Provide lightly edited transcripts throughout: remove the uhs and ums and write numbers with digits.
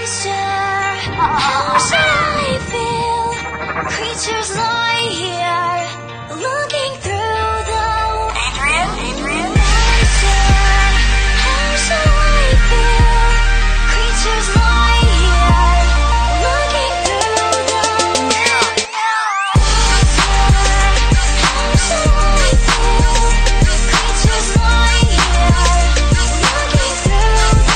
How should I feel? Creatures lie here, looking through the Adrian? How should I feel? Creatures lie here, looking through the How should I feel? Creatures lie here, looking through the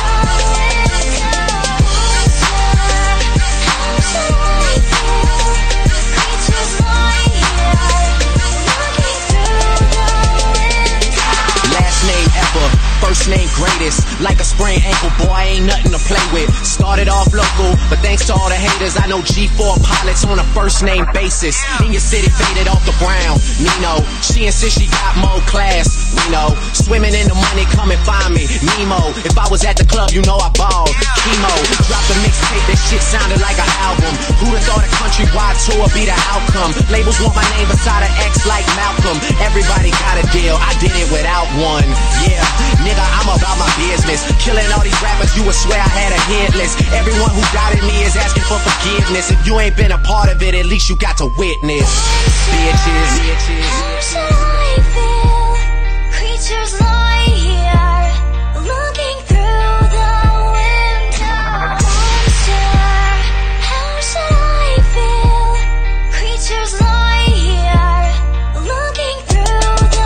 First name greatest, like a sprained ankle, boy, I ain't nothing to play with. Started off local, but thanks to all the haters, I know G4 pilots on a first name basis. In your city, faded off the ground. Nino, she insists she got more class. Nino, swimming in the money, come and find me. Nemo, if I was at the club, you know I balled. Chemo, dropped a mixtape, that shit sounded like an album. Who'da thought a countrywide tour be the outcome? Labels want my name beside an X like Malcolm. Everybody got a deal, I did it without one. Yeah, nigga, I'm about my business. Killing all these rappers, you would swear I had a hit list. Everyone who doubted me is asking for forgiveness. If you ain't been a part of it, at least you got to witness. Bitches. How should I feel? Creatures lie here, looking through the window. How should I feel? Creatures lie here, looking through the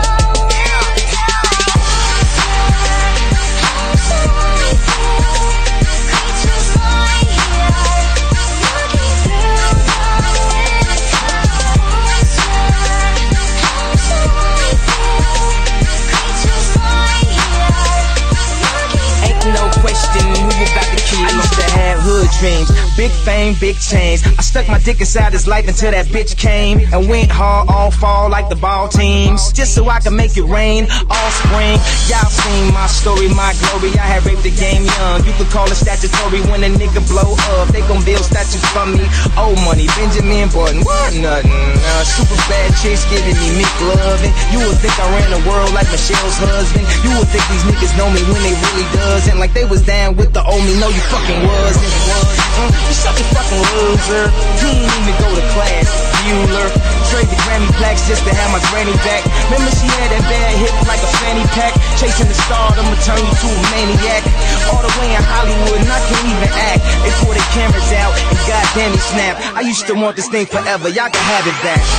dreams, big fame, big change. I stuck my dick inside his life until that bitch came and went hard all fall like the ball teams, just so I can make it rain all spring. Y'all seen my story, my glory. I had raped the game young. You could call it statutory when a nigga blow up. They gon' build statues for me. Old money, Benjamin Button, what nothing. Super bad chicks giving me Mick loving. You would think I ran the world like Michelle's husband. You would think these niggas know me when they really doesn't. Like they was down with the old me. No, you fucking wasn't. You such a fucking loser. You ain't even go to class, Bueller. Trade the Grammy plaques just to have my granny back. Remember she had that bad hip like a fanny pack. Chasing the star, I'ma turn you to a maniac. All the way in Hollywood and I can't even act. They pull their cameras out and goddamn it snap. I used to want this thing forever, y'all can have it back.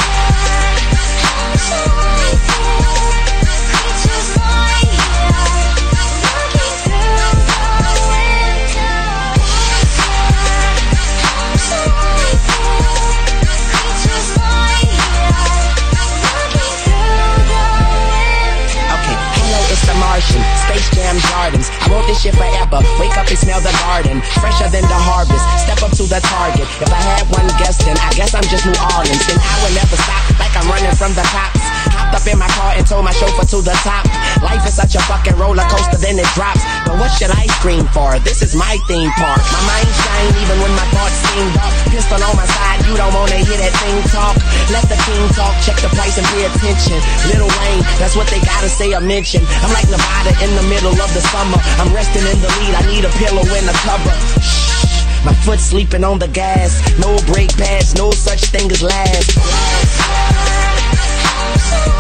Space Jam Gardens, I want this shit forever. Wake up and smell the garden, fresher than the harvest. Step up to the target. If I had one guess, then I guess I'm just New Orleans. Then I would never stop, like I'm running from the cops. Hopped up in my car and told my chauffeur to the top. Life is such a fucking roller coaster, then it drops. But what should I scream for? This is my theme park. My mind shine even when my thoughts seem dark. Pistol on my side, you don't wanna hear that thing talk. Let the king talk, check the price and pay attention. Lil Wayne, that's what they gotta say or mention. I'm like Nevada in the middle of the summer. I'm resting in the lead, I need a pillow and a cover. Shh, my foot sleeping on the gas. No brake pads, no such thing as last.